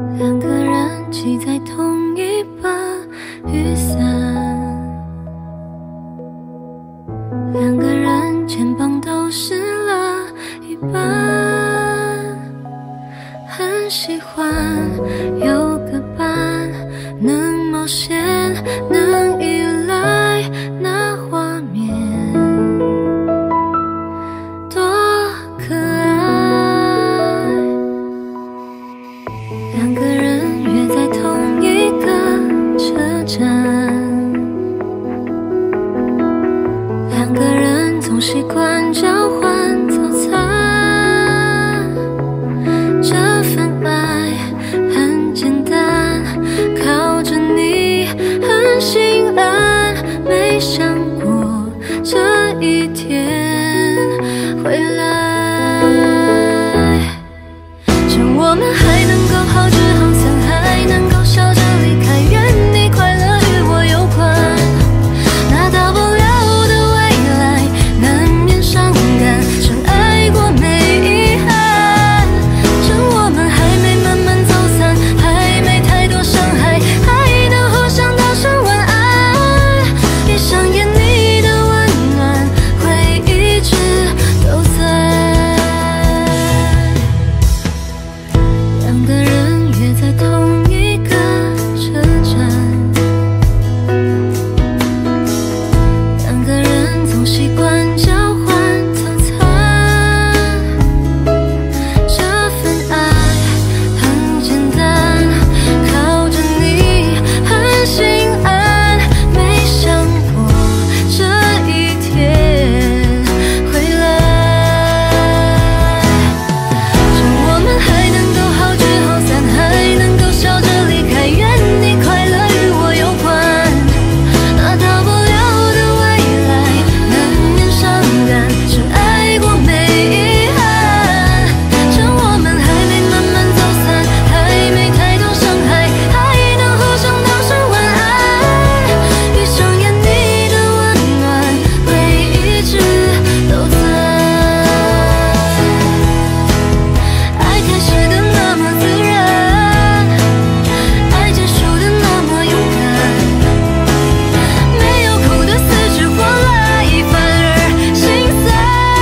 两个人挤在同一把雨伞，两个人肩膀都湿了一半。很喜欢有个伴，能冒险，能依赖，那画面多可爱。两个人约在同一个车站，两个人总习惯交换早餐。这份爱很简单，靠着你很心安，没想过这一天会来。趁我们还能够好聚好散，还能够笑着离开，愿你快乐与我有关。那到不了的未来，难免伤感，深爱过没遗憾。趁我们还没慢慢走散，还没太多伤害，还能互相道声晚安。闭上眼，你的温暖会一直都在。两个人约在同一个车站，两个人总习惯交换早餐。这份爱很简单，靠着你很心安，没想过这一天会来。趁我们还能够好聚好散，还能够笑着离开，愿你快乐与我有关。那到不了的未来，难免伤感，深爱过没遗憾。趁我们还没慢慢走散，还没太多伤害，还能互相道声晚安。闭上眼，你的温暖会一直都在。爱开始的那么自然，爱结束的那么勇敢，没有哭的死去活来，反而心散。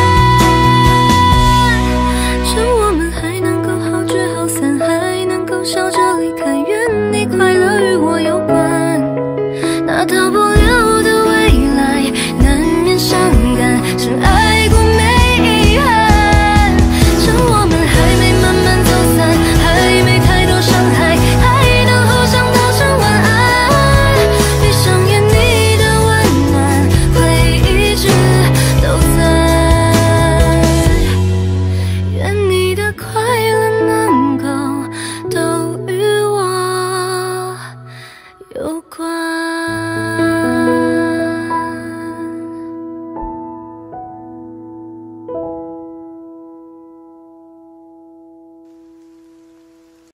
趁我们还能够好聚好散，还能够笑着离开，愿你快乐与我有关。那到不了的未来，难免伤感，深爱过没遗憾。趁我们还没慢慢走散，还没太多伤害，还能互相道声晚安。闭上眼，你的温暖会一直都在。愿你的快乐能够都与我有关。